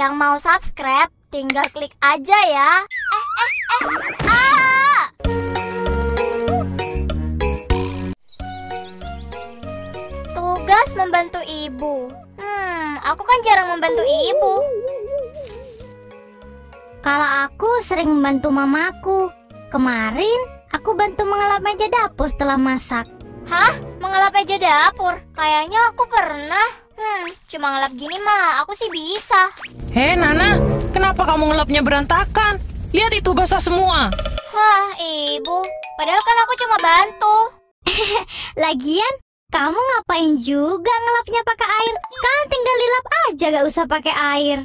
Yang mau subscribe, tinggal klik aja ya. Tugas membantu ibu. Aku kan jarang membantu ibu. Kalau aku sering membantu mamaku. Kemarin aku bantu mengelap meja dapur setelah masak. Hah? Mengelap meja dapur? Kayaknya aku pernah. Cuma ngelap gini mah, aku sih bisa. Hei Nana, kenapa kamu ngelapnya berantakan? Lihat itu basah semua. Hah, ibu. Padahal kan aku cuma bantu. Lagian, kamu ngapain juga ngelapnya pakai air? Kan tinggal dilap aja, gak usah pakai air.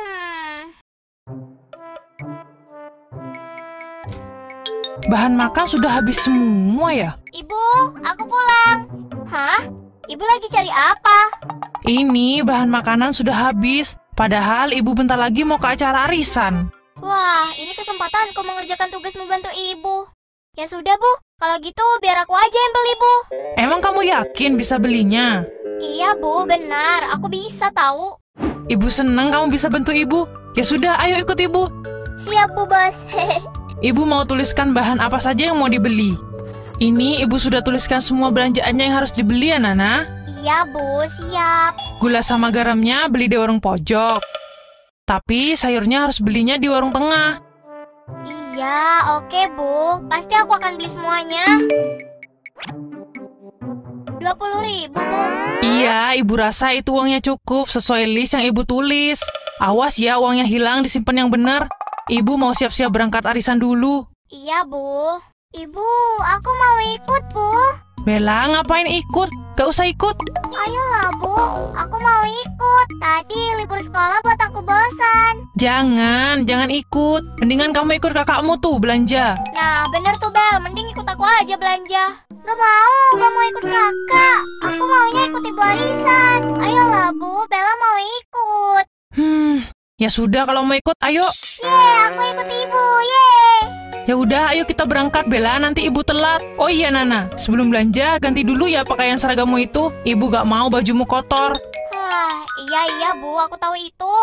Bahan makan sudah habis semua ya? Ibu, aku pulang. Hah? Ibu lagi cari apa? Ini bahan makanan sudah habis. Padahal ibu bentar lagi mau ke acara arisan. Wah, ini kesempatanku mengerjakan tugas membantu ibu. Ya sudah, Bu. Kalau gitu biar aku aja yang beli, Bu. Emang kamu yakin bisa belinya? Iya, Bu. Benar. Aku bisa tahu. Ibu senang kamu bisa bantu ibu. Ya sudah, ayo ikut ibu. Siap, Bu, Bos. Ibu mau tuliskan bahan apa saja yang mau dibeli. Ini ibu sudah tuliskan semua belanjaannya yang harus dibeli ya, Nana? Iya, Bu. Siap. Gula sama garamnya beli di warung pojok. Tapi sayurnya harus belinya di warung tengah. Iya, oke, Bu. Pasti aku akan beli semuanya. 20.000, Bu. Iya, ibu rasa itu uangnya cukup sesuai list yang ibu tulis. Awas ya uangnya hilang, disimpan yang benar. Ibu mau siap-siap berangkat arisan dulu. Iya, Bu. Ibu, aku mau ikut, Bu. Bella, ngapain ikut? Gak usah ikut. Ayolah, Bu. Aku mau ikut. Tadi libur sekolah buat aku bosan. Jangan ikut. Mendingan kamu ikut kakakmu tuh belanja. Nah, bener tuh, Bel. Mending ikut aku aja belanja. Gak mau ikut kakak. Aku maunya ikut ibu arisan. Ayolah, Bu. Bella mau ikut. Ya sudah kalau mau ikut, ayo. Aku ikut ibu. Yeay. Ya udah, ayo kita berangkat, Bella. Nanti ibu telat. Oh iya, Nana. Sebelum belanja, ganti dulu ya pakaian seragammu itu. Ibu gak mau bajumu kotor. Iya, Bu. Aku tahu itu.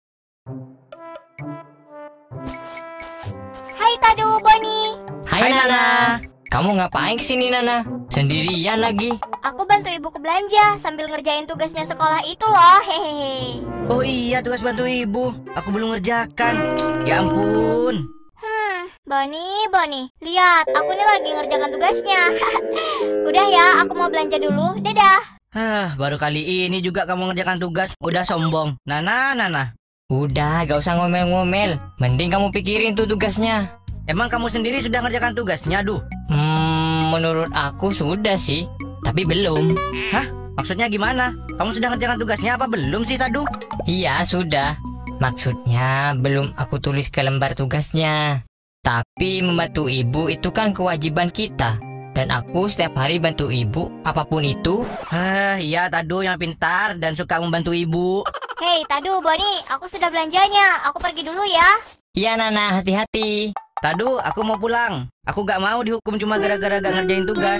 Hai, Tadu, Boni. Hai, Nana. Kamu ngapain kesini, Nana? Sendirian lagi? Aku bantu ibu ke belanja sambil ngerjain tugasnya sekolah itu loh. Hehehe. Oh iya, tugas bantu ibu. Aku belum ngerjakan. Ya ampun. Boni, lihat, aku nih lagi ngerjakan tugasnya. Udah ya, aku mau belanja dulu. Dadah. Baru kali ini juga kamu ngerjakan tugas. Udah sombong. Nana. Udah, gak usah ngomel-ngomel. Mending kamu pikirin tuh tugasnya. Emang kamu sendiri sudah ngerjakan tugasnya, Duh? Menurut aku sudah sih. Tapi belum. Hah? Maksudnya gimana? Kamu sudah ngerjakan tugasnya apa belum sih, Tadu? Iya, sudah. Maksudnya belum aku tulis ke lembar tugasnya. Tapi membantu ibu itu kan kewajiban kita. Dan aku setiap hari bantu ibu, apapun itu. Iya, Tadu yang pintar dan suka membantu ibu. Hei, Tadu, Boni, aku sudah belanjanya. Aku pergi dulu ya. Iya, Nana, hati-hati. Tadu, aku mau pulang. Aku gak mau dihukum cuma gara-gara gak ngerjain tugas.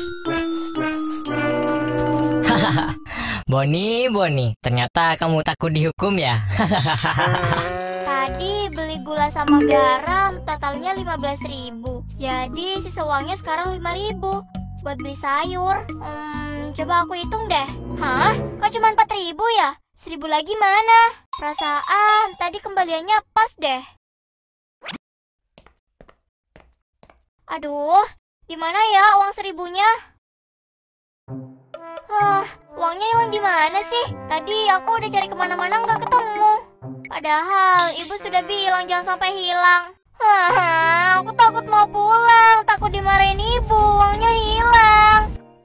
Boni, ternyata kamu takut dihukum ya? Tadi beli gula sama garam totalnya 15.000. Jadi sisa uangnya sekarang 5.000 buat beli sayur. Coba aku hitung deh. Hah? Kok cuma 4.000 ya? 1.000 lagi mana? Perasaan tadi kembaliannya pas deh. Aduh, di mana ya uang 1.000-nya? Uangnya hilang di mana sih? Tadi aku udah cari kemana-mana nggak ketemu. Padahal ibu sudah bilang jangan sampai hilang. Aku takut mau pulang, takut dimarahin ibu, uangnya hilang.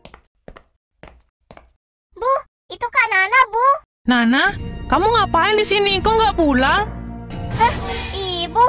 Bu, itu Kak Nana, Bu. Nana, kamu ngapain di sini? Kok nggak pulang? Ibu,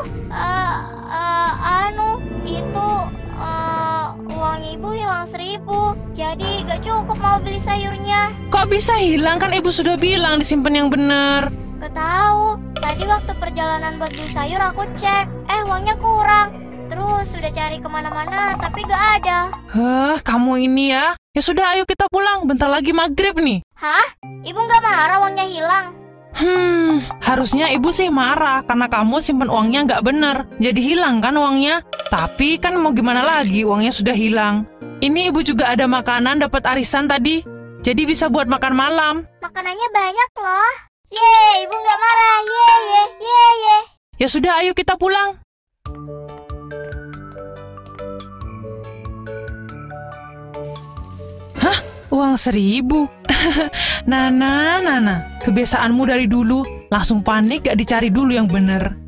itu uang ibu hilang 1.000. Jadi gak cukup mau beli sayurnya. Kok bisa hilang? Kan ibu sudah bilang disimpan yang benar. Gak tahu. Tadi waktu perjalanan buat beli sayur aku cek, uangnya kurang. Terus sudah cari kemana-mana tapi gak ada. Kamu ini ya. Ya sudah, ayo kita pulang. Bentar lagi maghrib nih. Hah? Ibu gak marah uangnya hilang? Harusnya ibu sih marah karena kamu simpen uangnya nggak bener. Jadi hilang kan uangnya? Tapi kan mau gimana lagi, uangnya sudah hilang. Ini ibu juga ada makanan dapat arisan tadi. Jadi bisa buat makan malam. Makanannya banyak loh. Yeay, ibu nggak marah. Yeay. Ya sudah, ayo kita pulang. Hah? Uang 1.000? Nana, kebiasaanmu dari dulu langsung panik gak dicari dulu yang bener.